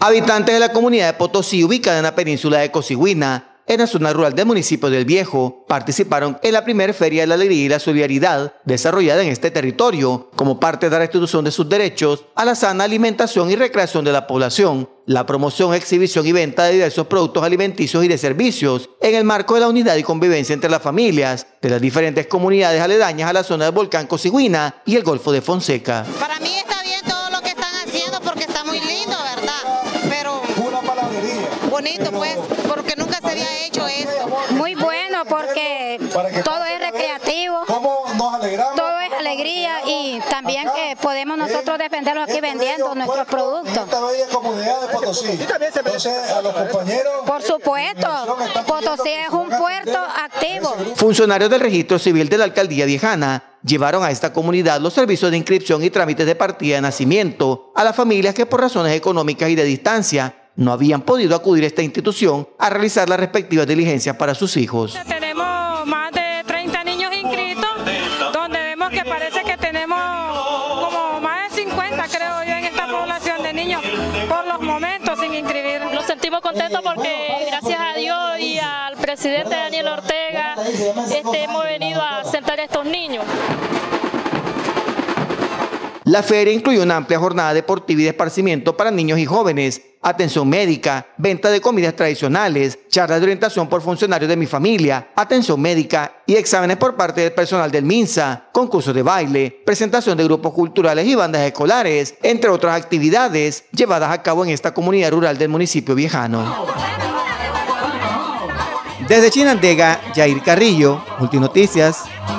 Habitantes de la comunidad de Potosí, ubicada en la península de Cossigüina, en la zona rural del municipio del Viejo, participaron en la primera Feria de la Alegría y la Solidaridad desarrollada en este territorio como parte de la restitución de sus derechos a la sana alimentación y recreación de la población, la promoción, exhibición y venta de diversos productos alimenticios y de servicios en el marco de la unidad y convivencia entre las familias de las diferentes comunidades aledañas a la zona del volcán Cossigüina y el Golfo de Fonseca. Para mí está bien todo lo que están haciendo porque está muy lindo, ¿verdad? Pero una palabrería. Bonito pues, porque nunca se había hecho esto. Muy bueno porque todo es recreativo, ¿Cómo nos alegramos? todo es alegría y también que podemos nosotros defenderlo aquí vendiendo nuestros productos. Esta bella comunidad de Potosí. Entonces, a los compañeros... Por supuesto, Potosí es un puerto activo. Funcionarios del Registro Civil de la Alcaldía Viejana llevaron a esta comunidad los servicios de inscripción y trámites de partida de nacimiento a las familias que por razones económicas y de distancia no habían podido acudir a esta institución a realizar las respectivas diligencias para sus hijos. Tenemos más de 30 niños inscritos, donde vemos que parece que tenemos como más de 50, creo yo, en esta población de niños por los momentos sin inscribir. Nos sentimos contentos porque gracias a Dios y al presidente Daniel Ortega hemos venido a sentar a estos niños. La feria incluyó una amplia jornada deportiva y de esparcimiento para niños y jóvenes, atención médica, venta de comidas tradicionales, charlas de orientación por funcionarios de Mi Familia, atención médica y exámenes por parte del personal del MINSA, concursos de baile, presentación de grupos culturales y bandas escolares, entre otras actividades llevadas a cabo en esta comunidad rural del municipio viejano. Desde Chinandega, Jair Carrillo, Multinoticias.